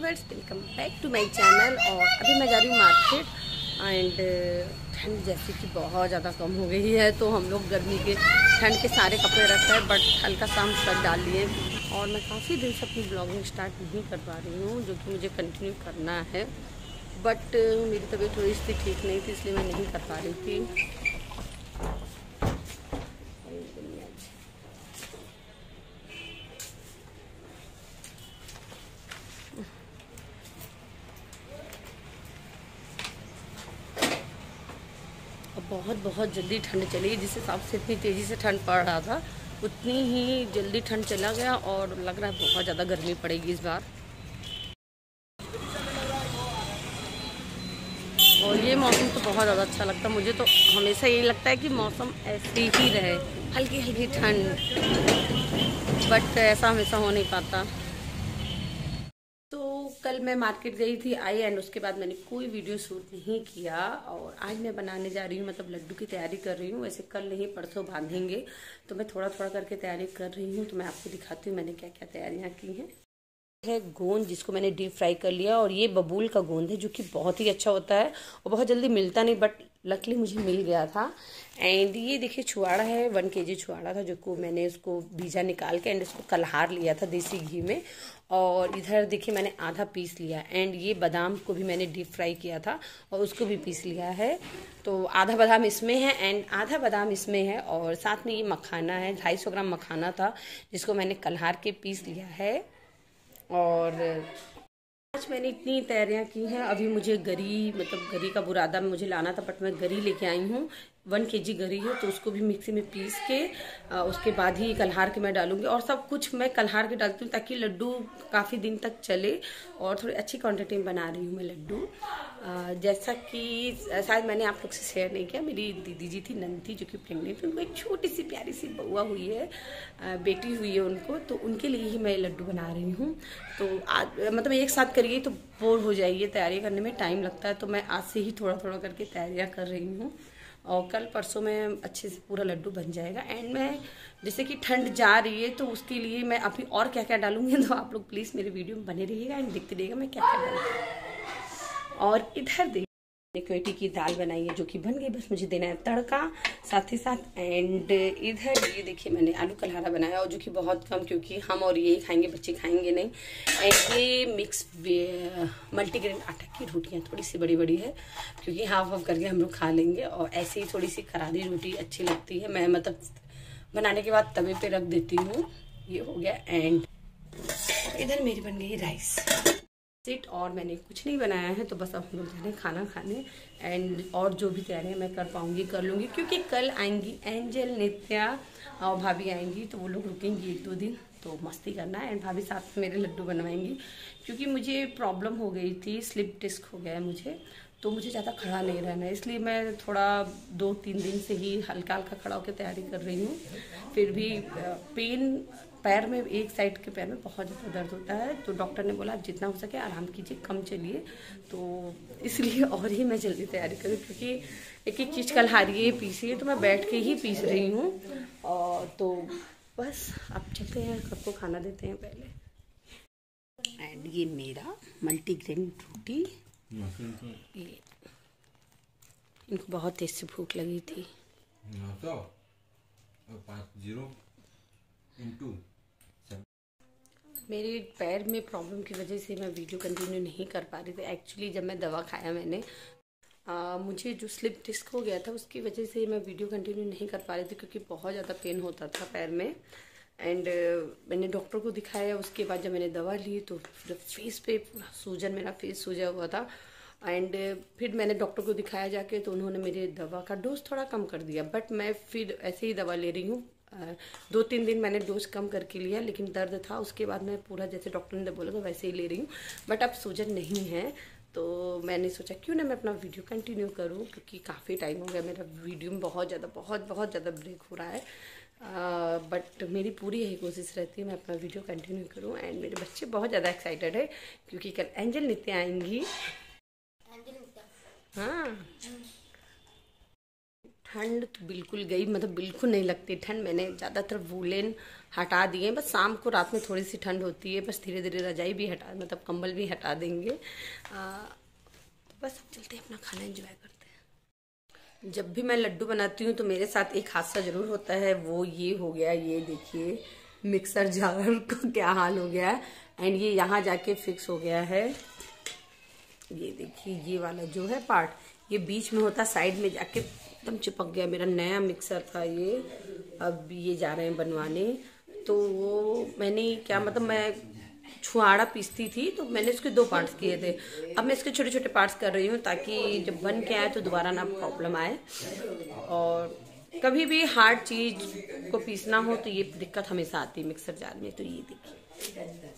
Viewers, welcome back to my channel. और अभी मैं जा रही हूँ मार्केट एंड ठंड जैसे कि बहुत ज़्यादा कम हो गई है, तो हम लोग गर्मी के ठंड के सारे कपड़े रखे हैं, बट हल्का सा हम शर्ट डाल लिए। और मैं काफ़ी दिन से अपनी ब्लॉगिंग स्टार्ट नहीं कर पा रही हूँ, जो कि मुझे कंटिन्यू करना है, बट मेरी तबीयत थोड़ी सी ठीक नहीं थी, इसलिए मैं नहीं कर पा रही थी। बहुत बहुत जल्दी ठंड चली, जिस हिसाब से इतनी तेज़ी से ठंड पड़ रहा था उतनी ही जल्दी ठंड चला गया, और लग रहा है बहुत ज़्यादा गर्मी पड़ेगी इस बार। और ये मौसम तो बहुत ज़्यादा अच्छा लगता है मुझे, तो हमेशा यही लगता है कि मौसम ऐसे ही रहे, हल्की हल्की ठंड, बट ऐसा हमेशा हो नहीं पाता। कल मैं मार्केट गई थी, आई एंड उसके बाद मैंने कोई वीडियो शूट नहीं किया। और आज मैं बनाने जा रही हूँ, मतलब लड्डू की तैयारी कर रही हूँ। वैसे कल नहीं परसों बांधेंगे, तो मैं थोड़ा थोड़ा करके तैयारी कर रही हूँ। तो मैं आपको दिखाती हूँ मैंने क्या क्या तैयारियाँ की हैं। है गोंद, जिसको मैंने डीप फ्राई कर लिया, और ये बबूल का गोंद है जो कि बहुत ही अच्छा होता है और बहुत जल्दी मिलता नहीं, बट लकली मुझे मिल गया था। एंड ये देखिए छुआड़ा है, 1 kg छुआड़ा था, जो को मैंने उसको बीजा निकाल के एंड इसको कलहार लिया था देसी घी में। और इधर देखिए मैंने आधा पीस लिया। एंड ये बादाम को भी मैंने डीप फ्राई किया था और उसको भी पीस लिया है। तो आधा बादाम इसमें है एंड आधा बादाम इसमें है। और साथ में ये मखाना है, 250 ग्राम मखाना था, जिसको मैंने कलहार के पीस लिया है। और आज मैंने इतनी तैयारियां की हैं। अभी मुझे गरी, मतलब गरी का बुरादा मुझे लाना था, बट मैं गरी लेके आई हूँ। 1 kg गरी है, तो उसको भी मिक्सी में पीस के उसके बाद ही कलहार के मैं डालूंगी। और सब कुछ मैं कलहार के डालती हूँ ताकि लड्डू काफ़ी दिन तक चले, और थोड़ी अच्छी क्वांटिटी में बना रही हूँ मैं लड्डू। जैसा कि शायद मैंने आप लोग से शेयर नहीं किया, मेरी दीदी जी थी नंदी, जो कि प्रेग्नेंट, उनको एक छोटी सी प्यारी सी बउआ हुई है, बेटी हुई है उनको, तो उनके लिए ही मैं लड्डू बना रही हूँ। तो आज मतलब एक साथ करिए तो बोर हो जाइए, तैयारी करने में टाइम लगता है, तो मैं आज से ही थोड़ा थोड़ा करके तैयारियाँ कर रही हूँ। और कल परसों में अच्छे से पूरा लड्डू बन जाएगा। एंड मैं जैसे कि ठंड जा रही है, तो उसके लिए मैं अभी और क्या क्या डालूंगी, तो आप लोग प्लीज़ मेरे वीडियो में बने रहिएगा एंड देखते रहिएगा मैं क्या क्या डालूंगी। और इधर देखिए क्वेटी की दाल बनाई है, जो कि बन गई, बस मुझे देना है तड़का साथ ही साथ। एंड इधर ये देखिए मैंने आलू कलहारा बनाया, और जो कि बहुत कम, क्योंकि हम और ये खाएंगे, बच्चे खाएंगे नहीं। एंड ये मिक्स मल्टीग्रेन आटा की रोटियां थोड़ी सी बड़ी बड़ी है, क्योंकि हाफ हाफ करके हम लोग खा लेंगे। और ऐसे ही थोड़ी सी करारी रोटी अच्छी लगती है, मैं मतलब बनाने के बाद तवे पे रख देती हूँ। ये हो गया। एंड इधर मेरी बन गई राइस सीट, और मैंने कुछ नहीं बनाया है, तो बस अब हम लोग जा रहे हैं खाना खाने। एंड और जो भी तैयारियां मैं कर पाऊंगी कर लूँगी, क्योंकि कल आएंगी एंजल, नित्या और भाभी आएंगी, तो वो लोग रुकेंगी 1-2 दिन, तो मस्ती करना है। एंड भाभी साथ में मेरे लड्डू बनवाएंगी, क्योंकि मुझे प्रॉब्लम हो गई थी, स्लिप डिस्क हो गया है मुझे, तो मुझे ज़्यादा खड़ा नहीं रहना है, इसलिए मैं थोड़ा 2-3 दिन से ही हल्का हल्का खड़ा होकर तैयारी कर रही हूँ। फिर भी पेन पैर में, एक साइड के पैर में बहुत ज़्यादा दर्द होता है, तो डॉक्टर ने बोला जितना हो सके आराम कीजिए, कम चलिए, तो इसलिए और ही मैं जल्दी तैयारी करूँ, क्योंकि एक एक चीज़ कल हारिए पीसिए, तो मैं बैठ के ही पीस रही हूँ। और तो बस अब चलते हैं, सबको खाना देते हैं पहले। एंड ये मेरा मल्टीग्रेन रोटी, ये इनको बहुत तेज से भूख लगी थी। मेरे पैर में प्रॉब्लम की वजह से मैं वीडियो कंटिन्यू नहीं कर पा रही थी। एक्चुअली जब मैं दवा खाया मैंने, मुझे जो स्लिप डिस्क हो गया था, उसकी वजह से मैं वीडियो कंटिन्यू नहीं कर पा रही थी, क्योंकि बहुत ज़्यादा पेन होता था पैर में। एंड मैंने डॉक्टर को दिखाया, उसके बाद जब मैंने दवा ली तो फेस पे पूरा सूजन, मेरा फेस सूजा हुआ था। एंड फिर मैंने डॉक्टर को दिखाया जाके, तो उन्होंने मेरे दवा का डोज थोड़ा कम कर दिया, बट मैं फिर ऐसे ही दवा ले रही हूँ। 2-3 दिन मैंने डोज कम करके लिया, लेकिन दर्द था, उसके बाद मैं पूरा जैसे डॉक्टर ने बोला था वैसे ही ले रही हूँ। बट अब सूजन नहीं है, तो मैंने सोचा क्यों ना मैं अपना वीडियो कंटिन्यू करूँ, क्योंकि काफ़ी टाइम हो गया मेरा वीडियो में बहुत ज़्यादा ब्रेक हो रहा है। बट मेरी पूरी यही कोशिश रहती है मैं अपना वीडियो कंटिन्यू करूँ। एंड मेरे बच्चे बहुत ज़्यादा एक्साइटेड है, क्योंकि कल एंजल नित्या आएंगी। हाँ, ठंड तो बिल्कुल गई, मतलब बिल्कुल नहीं लगती ठंड। मैंने ज़्यादातर वूलन हटा दिए, बस शाम को रात में थोड़ी सी ठंड होती है, बस धीरे धीरे रजाई भी हटा, मतलब कंबल भी हटा देंगे। तो बस अब चलते हैं, अपना खाना एंजॉय करते हैं। जब भी मैं लड्डू बनाती हूँ तो मेरे साथ एक हादसा जरूर होता है, वो ये हो गया, ये देखिए मिक्सर जार का क्या हाल हो गया है। एंड ये यहाँ जाके फिक्स हो गया है, ये देखिए ये वाला जो है पार्ट, ये बीच में होता, साइड में जाके एकदम चिपक गया। मेरा नया मिक्सर था ये, अब ये जा रहे हैं बनवाने। तो वो मैंने क्या, मतलब मैं छुआड़ा पीसती थी तो मैंने इसके 2 पार्ट्स किए थे। अब मैं इसके छोटे छोटे पार्ट्स कर रही हूँ ताकि जब बन के आए तो दोबारा ना प्रॉब्लम आए। और कभी भी हार्ड चीज को पीसना हो तो ये दिक्कत हमेशा आती है मिक्सर जार में। तो ये देखिए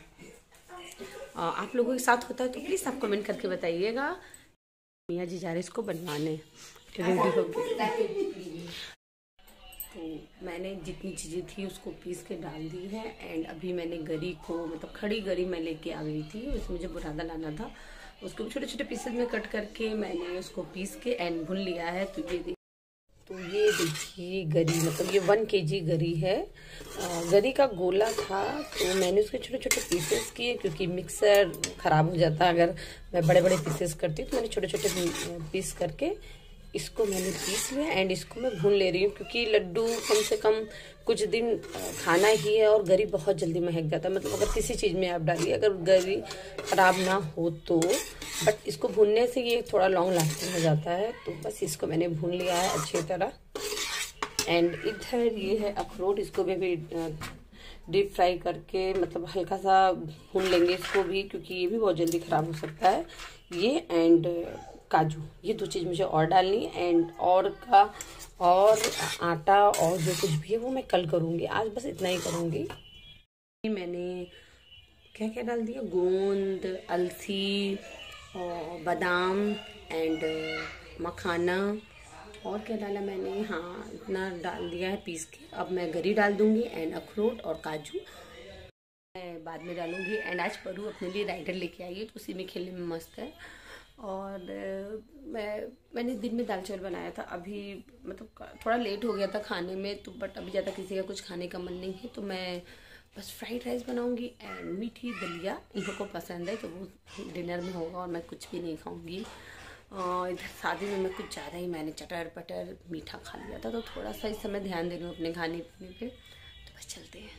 आप लोगों के साथ होता है तो प्लीज आप कमेंट करके बताइएगा। मियाँ जी जा रहे इसको बनवाने, रेडी हो गए। तो मैंने जितनी चीज़ें थी उसको पीस के डाल दी है। एंड अभी मैंने गरी को, मतलब खड़ी गरी मैं लेके आ गई थी, उसमें मुझे बुरादा लाना था, उसको छोटे छोटे पीसेस में कट करके मैंने उसको पीस के एंड भून लिया है। तो ये देखिए गरी, मतलब ये 1 kg गरी है। गरी का गोला था तो मैंने उसके छोटे छोटे पीसेस किए, क्योंकि मिक्सर ख़राब हो जाता अगर मैं बड़े बड़े पीसेस करती, तो मैंने छोटे छोटे पीस करके इसको मैंने पीस लिया। एंड इसको मैं भून ले रही हूँ, क्योंकि लड्डू कम से कम कुछ दिन खाना ही है और गरी बहुत जल्दी महक जाता है। मतलब अगर किसी चीज़ में आप डालिए, अगर गरी खराब ना हो तो, बट इसको भूनने से ये थोड़ा लॉन्ग लास्टिंग हो जाता है। तो बस इसको मैंने भून लिया है अच्छी तरह। एंड इधर ये है अखरोट, इसको भी डीप फ्राई करके, मतलब हल्का सा भून लेंगे इसको भी, क्योंकि ये भी बहुत जल्दी ख़राब हो सकता है। ये एंड काजू, ये 2 चीज़ मुझे और डालनी है। एंड और आटा और जो कुछ भी है वो मैं कल करूँगी, आज बस इतना ही करूँगी। मैंने क्या क्या डाल दिया, गोंद, अलसी और बादाम एंड मखाना, और क्या डाला मैंने, हाँ इतना डाल दिया है पीस के। अब मैं गरी डाल दूँगी एंड अखरोट और काजू मैं बाद में डालूँगी। एंड आज परू अपने लिए राइडर लेके आई है तो उसी में खेलने में मस्त है। और मैंने दिन में दाल चावल बनाया था, अभी मतलब थोड़ा लेट हो गया था खाने में तो, बट अभी ज़्यादा किसी का कुछ खाने का मन नहीं है तो मैं बस फ्राइड राइस बनाऊंगी एंड मीठी दलिया, इन लोगों को पसंद है तो वो डिनर में होगा और मैं कुछ भी नहीं खाऊंगी। इधर शादी में मैं कुछ ज़्यादा ही मैंने चटर पटर मीठा खा लिया था, तो थोड़ा सा इस समय ध्यान दे रही हूँ अपने खाने पीने पे। तो बस चलते हैं।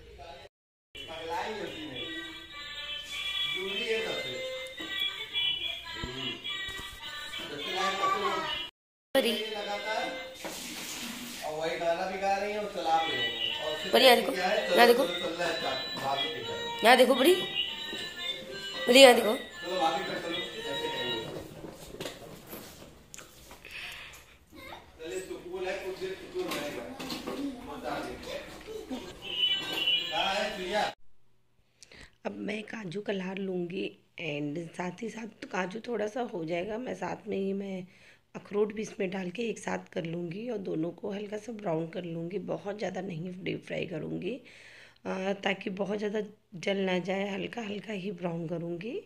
बढ़िया देखो, यहाँ देखो, यहाँ देखो बड़ी बड़ी, यहाँ देखो। अब मैं काजू कलार लूँगी एंड साथ ही साथ तो काजू थोड़ा सा हो जाएगा, मैं साथ में ही मैं अखरोट भी इसमें डाल के एक साथ कर लूँगी और दोनों को हल्का सा ब्राउन कर लूँगी। बहुत ज़्यादा नहीं डीप फ्राई करूँगी ताकि बहुत ज़्यादा जल ना जाए, हल्का हल्का ही ब्राउन करूँगी।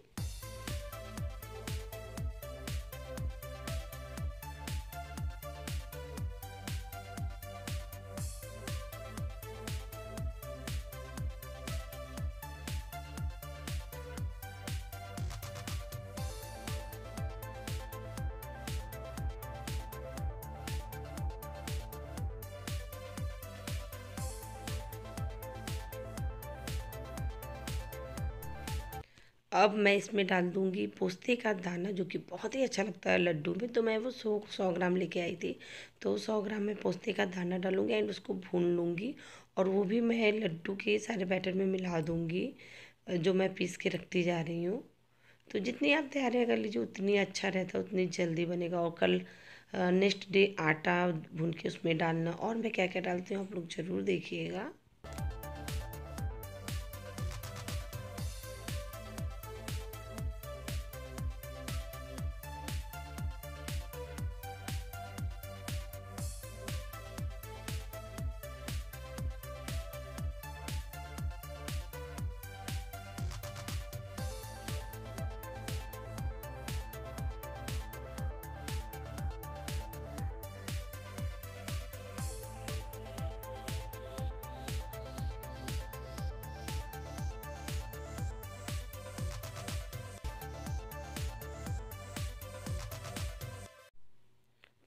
अब मैं इसमें डाल दूंगी पोस्ते का दाना, जो कि बहुत ही अच्छा लगता है लड्डू में। तो मैं वो 100 ग्राम लेके आई थी, तो 100 ग्राम में पोस्ते का दाना डालूंगी एंड उसको भून लूँगी। और वो भी मैं लड्डू के सारे बैटर में मिला दूँगी जो मैं पीस के रखती जा रही हूँ। तो जितनी आप तैयारियाँ कर लीजिए उतनी अच्छा रहता है, उतनी जल्दी बनेगा। और कल नेक्स्ट डे आटा भून के उसमें डालना, और मैं क्या क्या डालती हूँ आप लोग ज़रूर देखिएगा।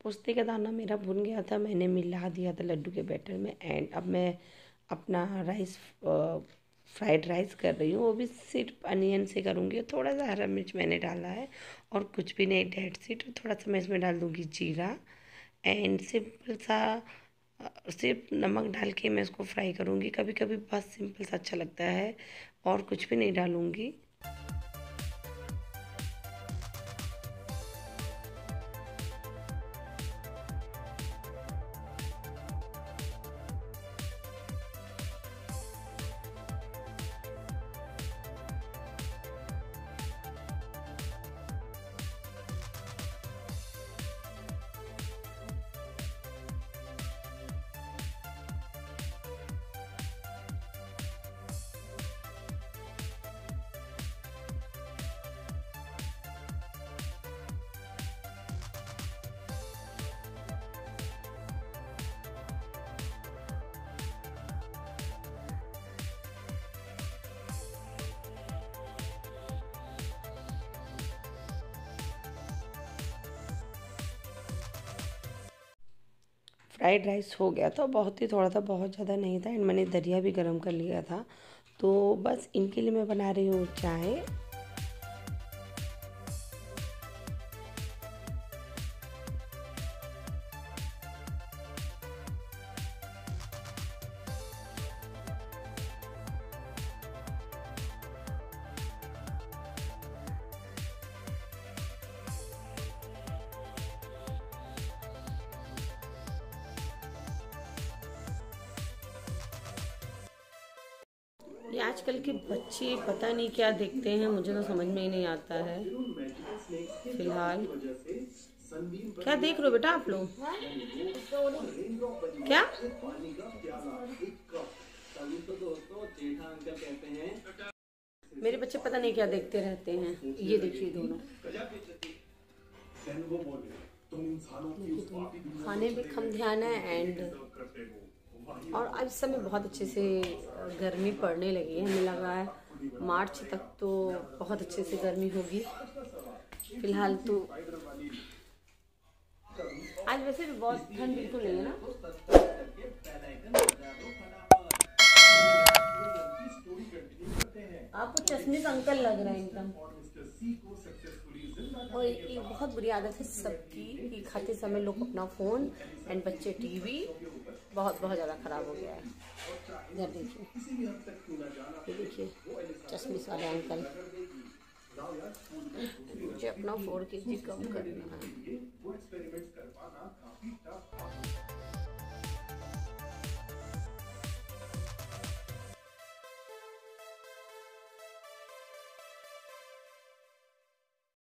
पोस्ते का दाना मेरा भुन गया था, मैंने मिला दिया था लड्डू के बैटर में। एंड अब मैं अपना फ्राइड राइस कर रही हूँ, वो भी सिर्फ अनियन से करूँगी। थोड़ा सा हरा मिर्च मैंने डाला है और कुछ भी नहीं, डेट्स इट। थोड़ा सा मैं इसमें डाल दूँगी जीरा एंड सिंपल सा सिर्फ नमक डाल के मैं इसको फ्राई करूँगी। कभी कभी बस सिंपल सा अच्छा लगता है और कुछ भी नहीं डालूँगी। फ्राइड राइस हो गया था, बहुत ही थोड़ा था, बहुत ज़्यादा नहीं था। एंड मैंने दलिया भी गर्म कर लिया था। तो बस इनके लिए मैं बना रही हूँ चाय। ये आजकल के बच्चे पता नहीं क्या देखते हैं, मुझे तो समझ में ही नहीं आता है। फिलहाल क्या देख रहे हो बेटा आप लोग? क्या? मेरे बच्चे पता नहीं क्या देखते रहते हैं। ये देखिए दोनों खाने में कम ध्यान है। एंड और अब इस समय बहुत अच्छे से गर्मी पड़ने लगी है, हमें लगा है मार्च तक तो बहुत अच्छे से गर्मी होगी। फिलहाल तो आज वैसे भी बहुत ठंड बिल्कुल नहीं है ना। आपको चश्मे से अंकल लग रहा है एकदम। और एक बहुत बुरी आदत है सबकी कि खाते समय लोग अपना फ़ोन एंड बच्चे टीवी, बहुत ज़्यादा ख़राब हो गया है। इधर देखिए, ये देखिए चश्मे वाले अंकल। मुझे अपना 4 kg कम करना है।